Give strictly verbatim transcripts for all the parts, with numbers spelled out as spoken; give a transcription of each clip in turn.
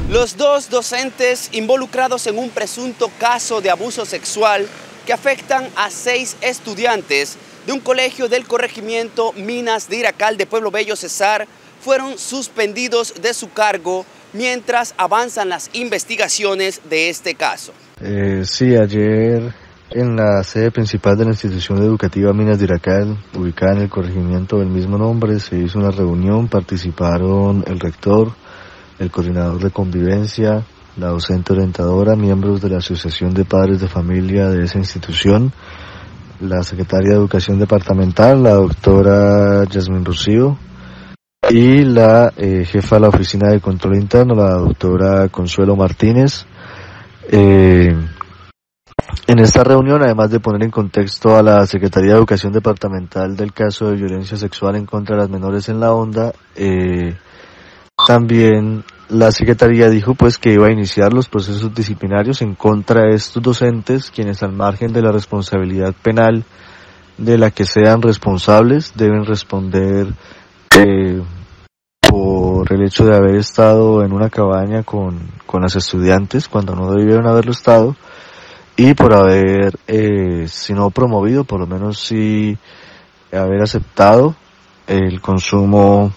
Los dos docentes involucrados en un presunto caso de abuso sexual que afectan a seis estudiantes de un colegio del corregimiento Minas de Iracal de Pueblo Bello, Cesar, fueron suspendidos de su cargo mientras avanzan las investigaciones de este caso. Eh, sí, ayer en la sede principal de la institución educativa Minas de Iracal, ubicada en el corregimiento del mismo nombre, se hizo una reunión. Participaron el rector, el coordinador de convivencia, la docente orientadora, miembros de la Asociación de Padres de Familia de esa institución, la secretaria de Educación Departamental, la doctora Yasmin Rocío, y la eh, jefa de la Oficina de Control Interno, la doctora Consuelo Martínez. Eh, en esta reunión, además de poner en contexto a la Secretaría de Educación Departamental del caso de violencia sexual en contra de las menores en la Honda, eh, también la Secretaría dijo pues que iba a iniciar los procesos disciplinarios en contra de estos docentes, quienes al margen de la responsabilidad penal de la que sean responsables, deben responder eh, por el hecho de haber estado en una cabaña con, con las estudiantes cuando no debieron haberlo estado, y por haber, eh, si no promovido, por lo menos sí haber aceptado el consumo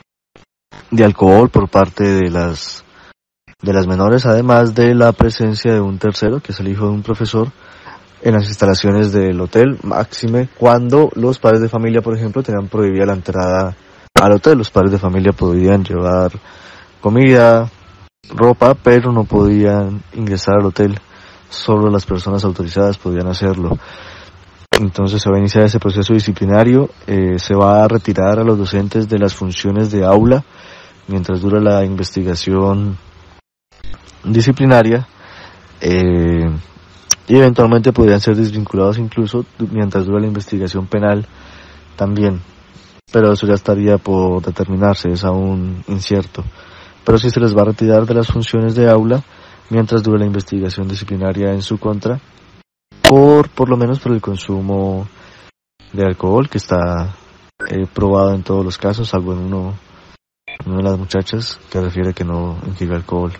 de alcohol por parte de las de las menores, además de la presencia de un tercero, que es el hijo de un profesor, en las instalaciones del hotel, máxime cuando los padres de familia, por ejemplo, tenían prohibida la entrada al hotel. Los padres de familia podían llevar comida, ropa, pero no podían ingresar al hotel. Solo las personas autorizadas podían hacerlo. Entonces se va a iniciar ese proceso disciplinario. Eh, se va a retirar a los docentes de las funciones de aula mientras dura la investigación disciplinaria, eh, y eventualmente podrían ser desvinculados incluso mientras dura la investigación penal también, pero eso ya estaría por determinarse, es aún incierto. Pero sí se les va a retirar de las funciones de aula mientras dure la investigación disciplinaria en su contra, por por lo menos por el consumo de alcohol, que está eh, probado en todos los casos, salvo en uno, una de las muchachas que refiere que no ingirió alcohol.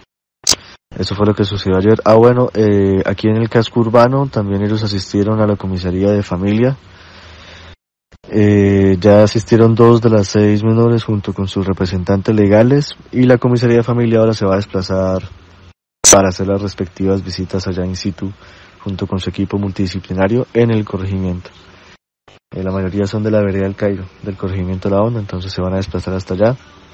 Eso fue lo que sucedió ayer. Ah, bueno, eh, aquí en el casco urbano también ellos asistieron a la comisaría de familia. Eh, ya asistieron dos de las seis menores junto con sus representantes legales, y la comisaría de familia ahora se va a desplazar para hacer las respectivas visitas allá in situ junto con su equipo multidisciplinario en el corregimiento. Eh, la mayoría son de la vereda del Cairo, del corregimiento de la Honda, entonces se van a desplazar hasta allá